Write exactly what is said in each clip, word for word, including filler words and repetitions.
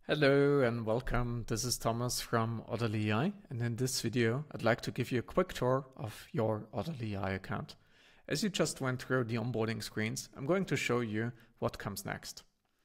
Hello and welcome. This is Thomas from OtterlyAI, and in this video I'd like to give you a quick tour of your OtterlyAI account. As you just went through the onboarding screens, I'm going to show you what comes next.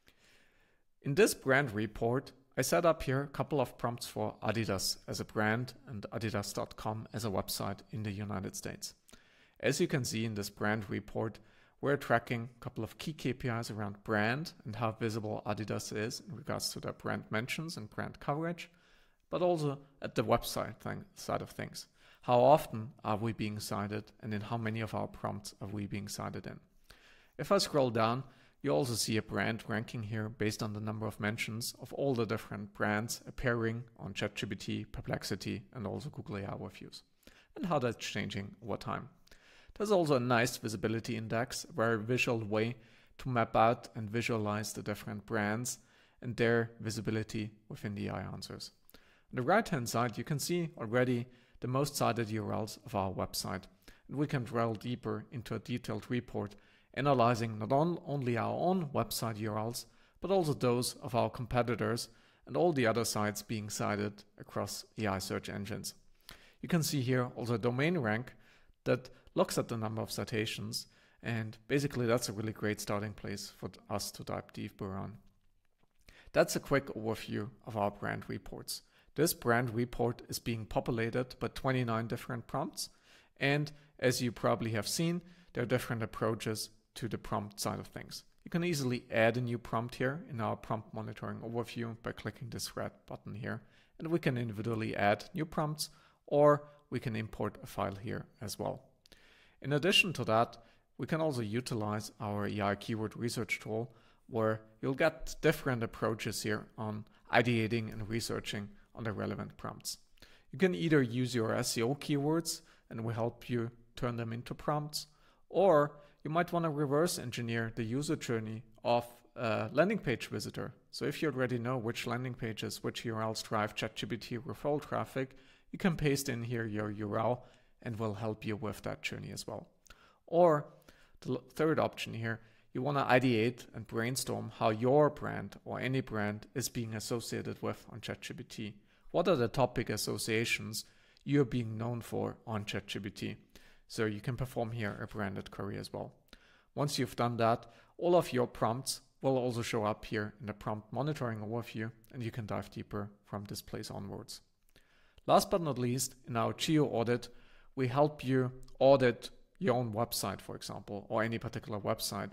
In this brand report, I set up here a couple of prompts for Adidas as a brand and adidas dot com as a website in the United States. As you can see in this brand report, we're tracking a couple of key K P Is around brand and how visible Adidas is in regards to their brand mentions and brand coverage, but also at the website thing, side of things. How often are we being cited, and in how many of our prompts are we being cited in? If I scroll down, you also see a brand ranking here based on the number of mentions of all the different brands appearing on ChatGPT, Perplexity, and also Google A I reviews, and how that's changing over time. There's also a nice visibility index, a very visual way to map out and visualize the different brands and their visibility within the A I answers. On the right hand side, you can see already the most cited U R Ls of our website, and we can drill deeper into a detailed report analyzing not only our own website U R Ls, but also those of our competitors and all the other sites being cited across A I search engines. You can see here also a domain rank that looks at the number of citations, and basically that's a really great starting place for us to dive deeper on. That's a quick overview of our brand reports. This brand report is being populated by twenty-nine different prompts, and as you probably have seen, there are different approaches to the prompt side of things. You can easily add a new prompt here in our prompt monitoring overview by clicking this red button here, and we can individually add new prompts, or we can import a file here as well. In addition to that, we can also utilize our A I keyword research tool, where you'll get different approaches here on ideating and researching on the relevant prompts. You can either use your S E O keywords and we help you turn them into prompts, or you might want to reverse engineer the user journey of a landing page visitor. So if you already know which landing pages, which U R Ls drive ChatGPT referral traffic, you can paste in here your U R L and will help you with that journey as well. Or the third option here, you want to ideate and brainstorm how your brand or any brand is being associated with on ChatGPT. What are the topic associations you're being known for on ChatGPT? So you can perform here a branded query as well. Once you've done that, all of your prompts will also show up here in the prompt monitoring overview, and you can dive deeper from this place onwards. Last but not least, in our geo audit, we help you audit your own website, for example, or any particular website,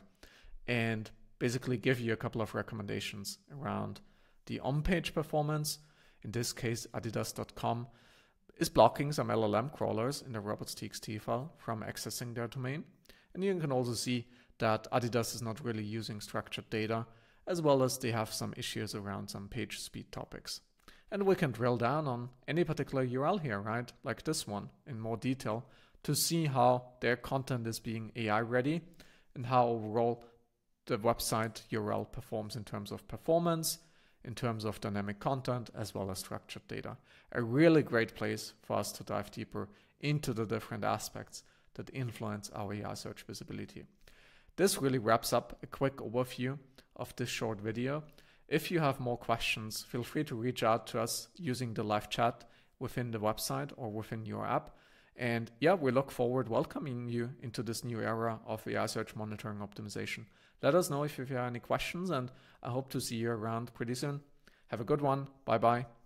and basically give you a couple of recommendations around the on-page performance. In this case, adidas dot com is blocking some L L M crawlers in the robots.txt file from accessing their domain. And you can also see that Adidas is not really using structured data, as well as they have some issues around some page speed topics. And we can drill down on any particular U R L here, right? Like this one in more detail to see how their content is being A I ready and how overall the website U R L performs in terms of performance, in terms of dynamic content, as well as structured data. A really great place for us to dive deeper into the different aspects that influence our A I search visibility. This really wraps up a quick overview of this short video. If you have more questions, feel free to reach out to us using the live chat within the website or within your app. And yeah, we look forward welcoming you into this new era of A I search monitoring optimization. Let us know if you have any questions, and I hope to see you around pretty soon. Have a good one. Bye bye.